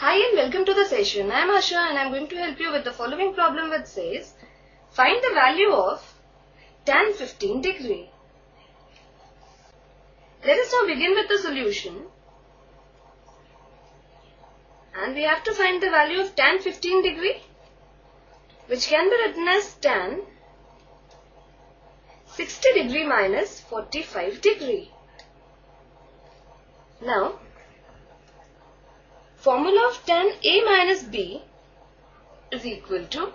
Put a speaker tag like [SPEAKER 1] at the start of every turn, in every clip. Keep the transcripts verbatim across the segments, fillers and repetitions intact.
[SPEAKER 1] Hi and welcome to the session. I am Asha and I am going to help you with the following problem which says, find the value of tan fifteen degree. Let us now begin with the solution. And we have to find the value of tan fifteen degree, which can be written as tan sixty degree minus forty-five degree. Now, formula of tan A minus B is equal to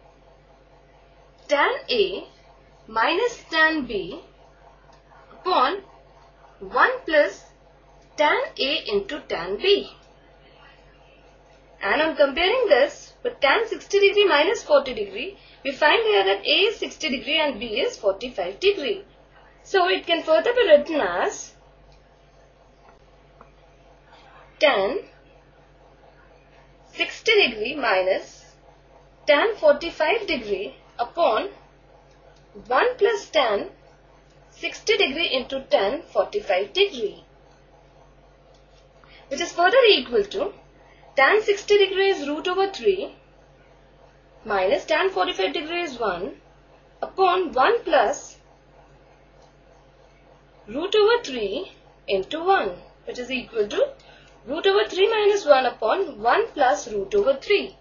[SPEAKER 1] tan A minus tan B upon one plus tan A into tan B. And on comparing this with tan sixty degree minus forty degree, we find here that A is sixty degree and B is forty-five degree. So it can further be written as tan sixty degree minus tan forty-five degree upon one plus tan sixty degree into tan forty-five degree, which is further equal to tan sixty degree is root over three minus tan forty-five degree is one upon one plus root over three into one, which is equal to root over three minus one upon one plus root over three.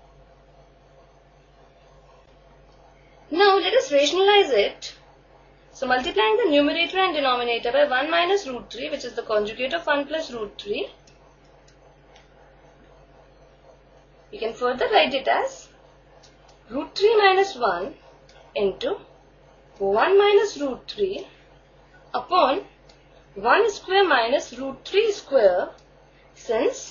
[SPEAKER 1] Now let us rationalize it. So multiplying the numerator and denominator by one minus root three, which is the conjugate of one plus root three, we can further write it as root three minus one into one minus root three upon one square minus root three square, since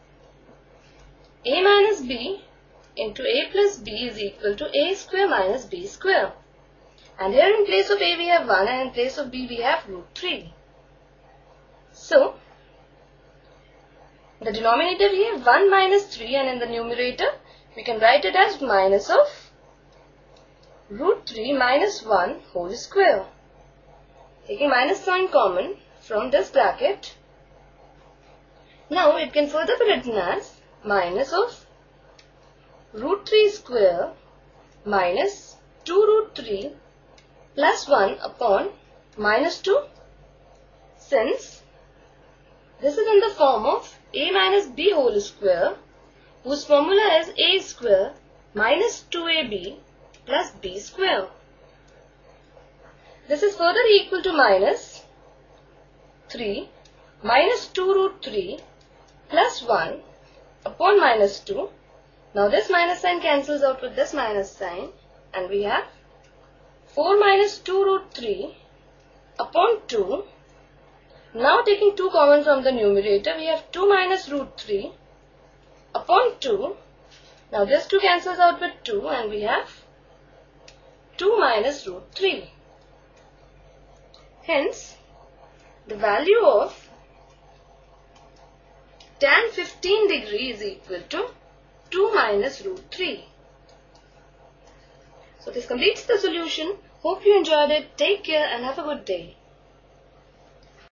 [SPEAKER 1] A minus B into A plus B is equal to A square minus B square. And here in place of A we have one and in place of B we have root three. So, in the denominator we have one minus three and in the numerator we can write it as minus of root three minus one whole square. Taking minus sign common from this bracket, now it can further be written as minus of root three square minus two root three plus one upon minus two, since this is in the form of A minus B whole square, whose formula is A square minus two A B plus B square. This is further equal to minus three minus two root three plus one upon minus two. Now this minus sign cancels out with this minus sign and we have four minus two root three upon two. Now taking two common from the numerator, we have two minus root three upon two. Now this two cancels out with two and we have two minus root three. Hence, the value of tan fifteen degree is equal to two minus root three. So this completes the solution. Hope you enjoyed it. Take care and have a good day.